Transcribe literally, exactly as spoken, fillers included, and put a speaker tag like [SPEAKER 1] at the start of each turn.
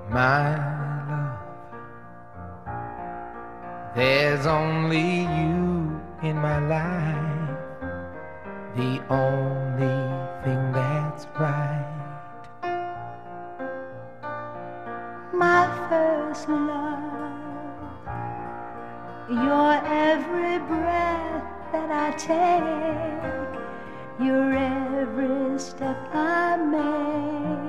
[SPEAKER 1] My love, there's only you in my life, the only thing that's right.
[SPEAKER 2] My first love, your every breath that I take, your every step I make.